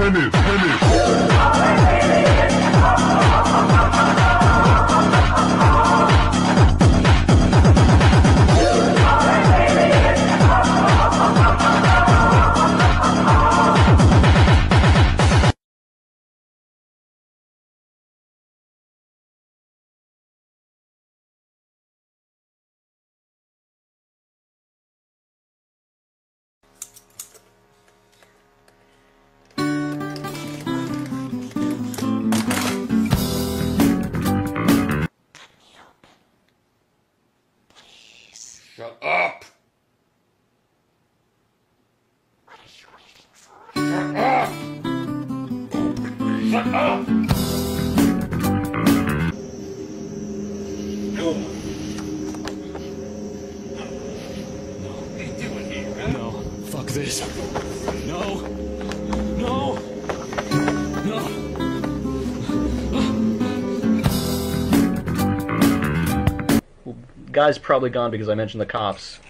Shut up! What are you waiting for? Shut up! Shut up! No. What are you doing here, huh? No. Fuck this. No. No. No. Guy's probably gone because I mentioned the cops.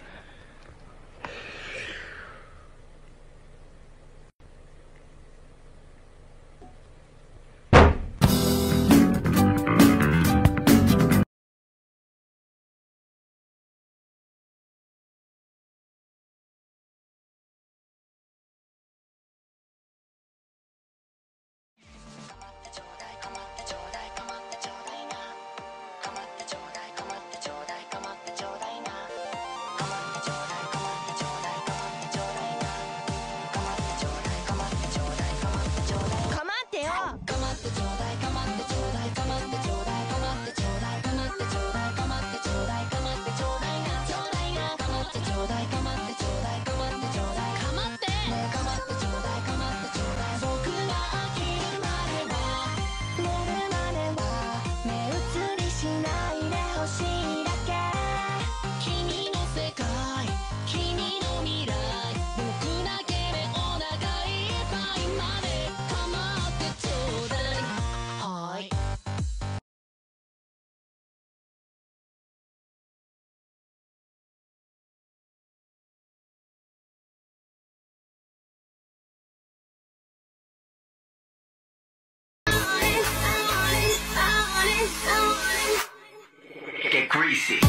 Get greasy.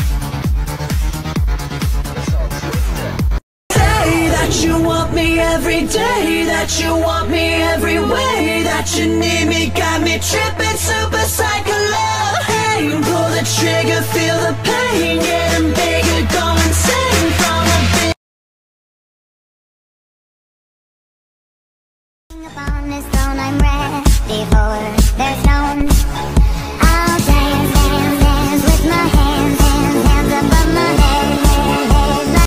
Say that you want me every day, that you want me every way, that you need me, got me tripping, super psycho love. Hey, pull the trigger, feel the pain, getting bigger, go insane from a bit. Upon this throne I'm ready for. There's no one. I'll dance, dance, dance with my hands, hands, hands above my head, head, head.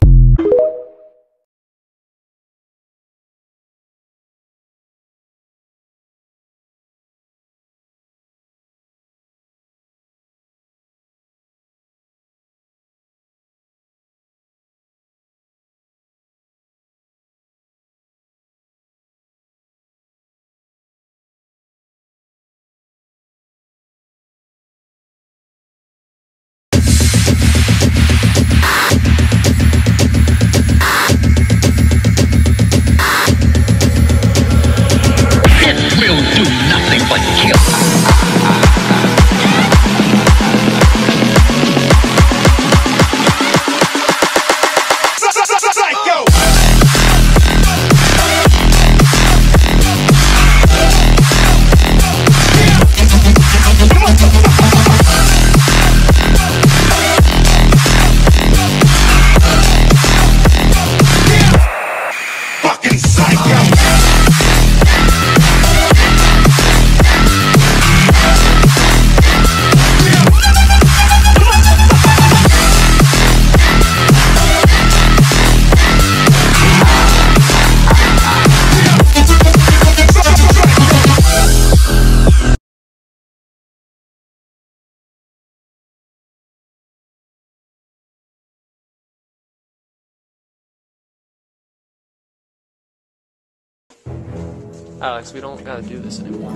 Alex, we don't gotta do this anymore.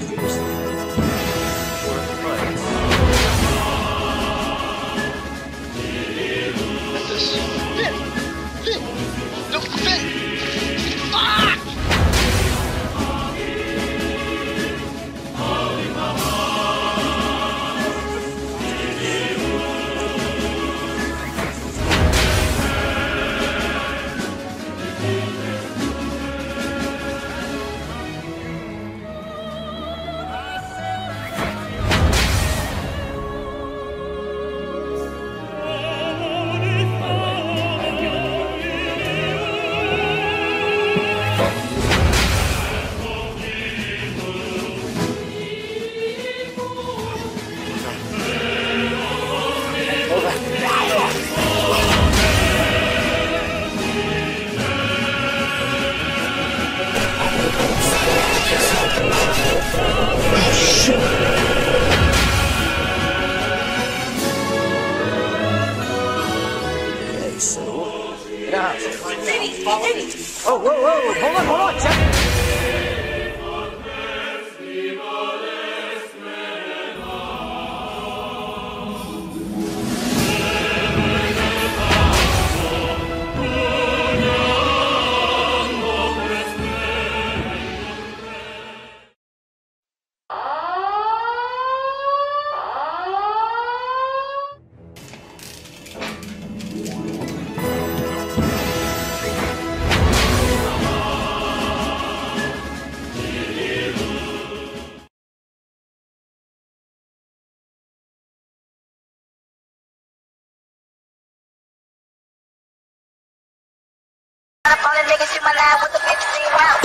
Get this. So, yeah. Oh, whoa, hold on, check. All the niggas in my line with the bitches in round.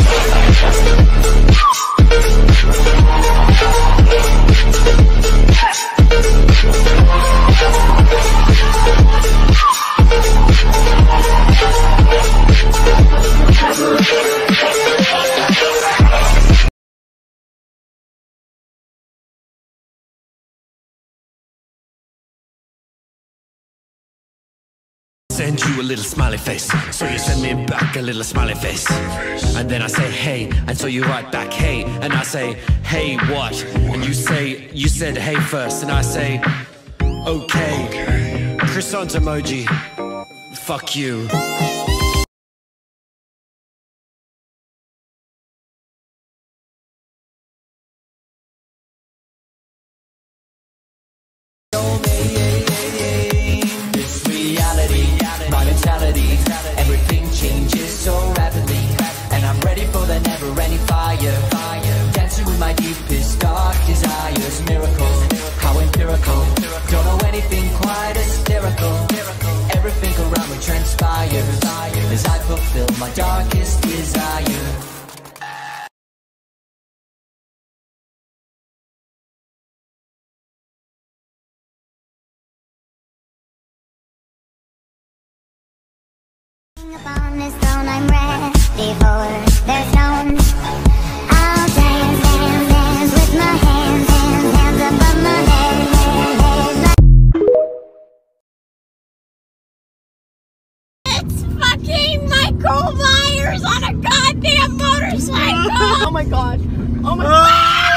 Send you a little smiley face, so you send me back a little smiley face. And then I say hey, and so you write back hey, and I say hey what? And you said hey first, and I say okay. Croissant emoji, fuck you. Everything changes so rapidly, and I'm ready for the never-ending fire. Dancing with my deepest, dark desires. Miracle, how empirical. Don't know anything quite hysterical. Everything around me transpires as I fulfill my darkest desire. Upon this throne, I'm ready for their stones. I'll dance, dance, dance with my hands, hands, hands above my head, head, head. It's fucking Michael Myers on a goddamn motorcycle! Oh my god! Oh my god!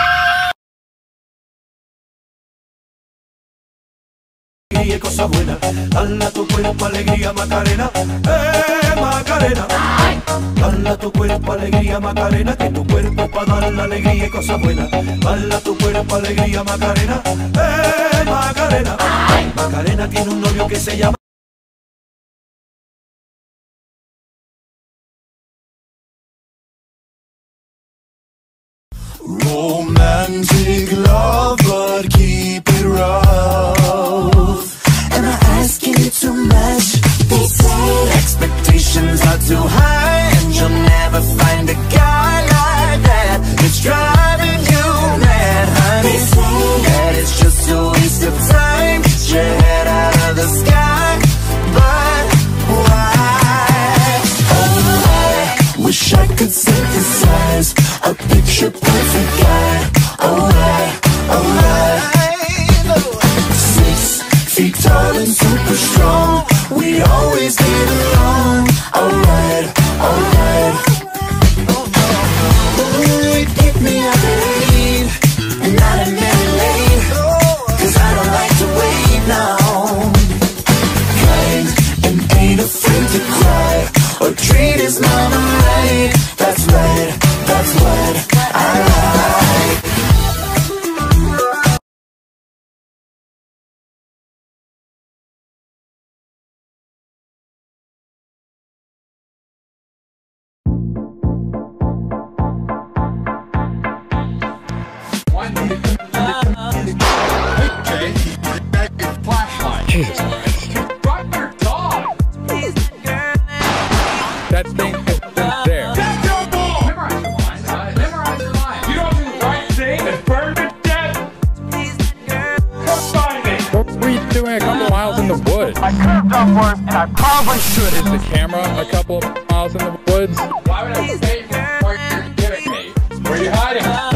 Y cosa buena, dala tu cuerpo alegría Macarena, Macarena. Dala tu cuerpo alegría Macarena, que tu cuerpo pa' dar la alegría y cosa buena. Dala tu cuerpo alegría Macarena, Macarena. Macarena tiene un novio que se llama romantic love, but keep it rough. Am I asking you too much? They say expectations are too high, and you'll never find a guy like that. It's driving you mad, honey. They say that it's just a waste of time. Get your head out of the sky, but why? Oh, I wish I could synthesize a picture perfect guy. Alright, alright. 6 feet tall and super strong, we always get along. Alright, alright. Ooh, keep me up late, and not a minute late, 'cause I don't like to wait now. Kind and ain't afraid to cry, or treat his mama right. That's right, that's what I like. Flashlight. Jesus Christ. Run your dog. That thing is there. That's your ball. Memorize your lines. Memorize your lines. You don't do the right thing and burn to death. Come find me. What were you doing a couple miles in the woods? I could have done worse, and I probably should Is have. the camera a couple of miles in the woods? Why would I pay for what you're giving me? Where are you hiding?